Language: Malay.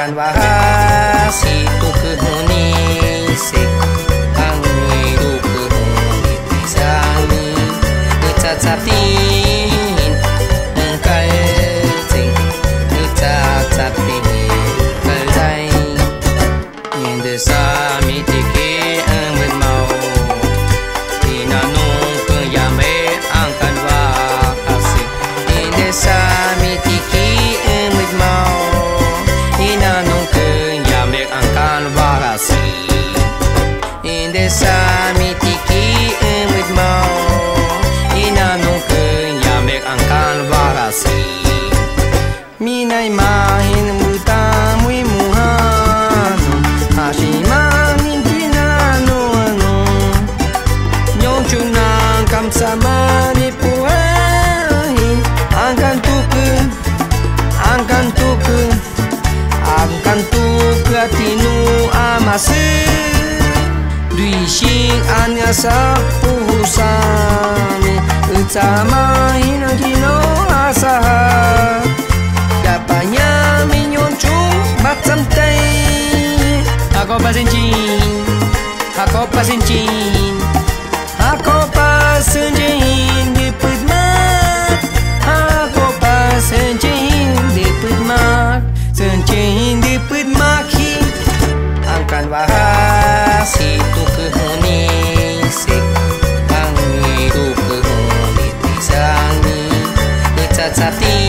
angkan bahas itu kehunisik ang hidup kehunit pisani ngecacatin engkai cing ngecacatin kelai nyende sami tiki embet mau inanung kenyame angkan bahas nyende sami tiki embet mau inanung kenyame angkan bahas nyende sami tiki embet mau inanung kenyame angkan bahas minai mahin mutamui muhanu hashimangin pinanu anu nyong cunang kam sama ni puahi angkan tuke atinu amase dui shing anya sapuhusani utama hinang kino asaha gapanya minyoncung macam tay ako pasencin di putmat ako pasencin di putmat sencin di putmat angkan bahas itu kehunisik ang hidup kehunit pisani ngecacati